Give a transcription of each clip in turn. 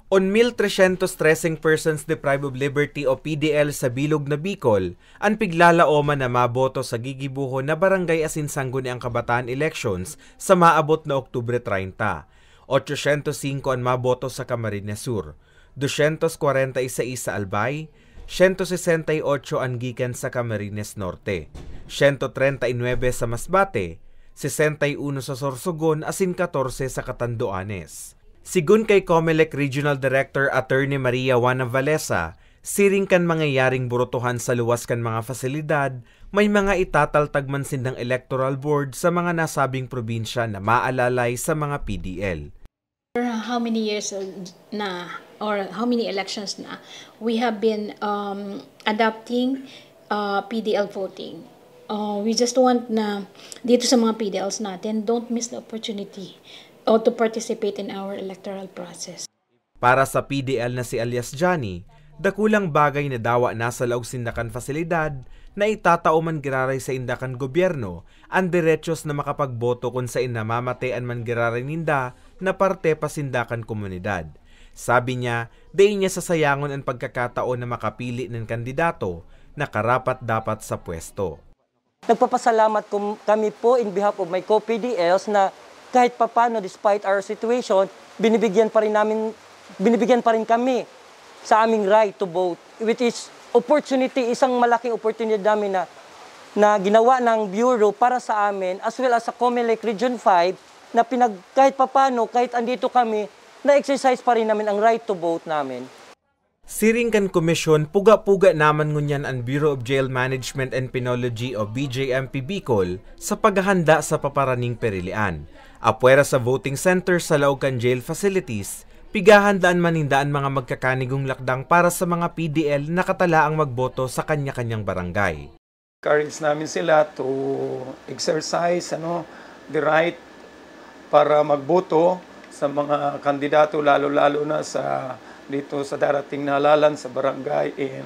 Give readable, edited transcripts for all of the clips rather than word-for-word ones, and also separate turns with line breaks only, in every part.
On 1,313 persons deprived of liberty o PDL sa bilog na Bicol, ang piglalaoman na maboto sa gigibuho na barangay Asinsangguniang Kabataan elections sa maabot na Oktubre 30. 805 ang maboto sa Camarines Sur, 246 sa Albay, 168 ang gikan sa Camarines Norte, 139 sa Masbate, 61 sa Sorsogon asin 14 sa Catanduanes. Sigun kay COMELEC Regional Director Attorney Maria Juana Valesa, siring kan mangyayaring burutuhan sa luwas kan mga fasilidad, may mga itataltag man sindang electoral board sa mga nasabing probinsya na maalalay sa mga PDL.
How many years na or how many elections na we have been adopting PDL voting. We just want na dito sa mga PDLs natin, don't miss the opportunity or to participate in our electoral process.
Para sa PDL na si alias Johnny, dakulang bagay na dawa nasa laog sindakan fasilidad na itatao man giraray sa indakan gobyerno ang derechos na makapagboto kung sa inamamatean man giraray ninda na parte pa sindakan komunidad. Sabi niya, dayon niya sasayangon ang pagkakataon na makapili ng kandidato na karapat-dapat sa pwesto.
Nagpapasalamat kami po in behalf of my co-PDLs na kahit papano, despite our situation, binibigyan pa rin kami sa aming right to vote, which is opportunity, isang malaking opportunity namin na ginawa ng Bureau para sa amin, as well as sa COMELEC Region 5, na kahit papano, kahit andito kami, na-exercise pa rin namin ang right to vote namin.
Siring kan komisyon, puga-puga naman ngunyan ang Bureau of Jail Management and Penology o BJMP Bicol sa paghahanda sa paparaning perilian. Apwera sa voting center sa laog kan jail facilities, pigahandaan manindaan mga magkakanigong lakdang para sa mga PDL na katalaang magboto sa kanya-kanyang barangay.
Encourage namin sila to exercise the right para magboto sa mga kandidato, lalo-lalo na dito sa darating na halalan sa barangay in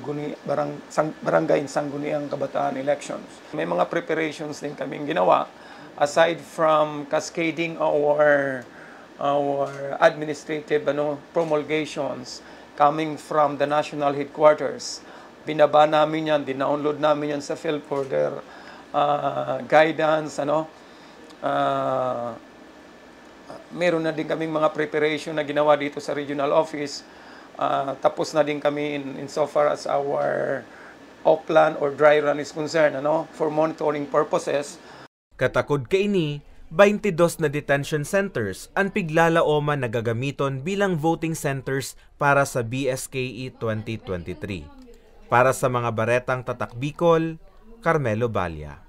Sangguniang Kabataan elections. May mga preparations din kaming ginawa aside from cascading our administrative promulgations coming from the national headquarters. Binaba namin yan, dinownload namin yan sa PhilForder guidance. Meron na din kaming mga preparation na ginawa dito sa regional office. Tapos na din kami in so far as our off-plan or dry run is concerned for monitoring purposes.
Katakod kaini, 22 na detention centers ang piglalaoman na gagamiton bilang voting centers para sa BSKE 2023. Para sa mga baretang Tatak Bicol, Carmelo Balya.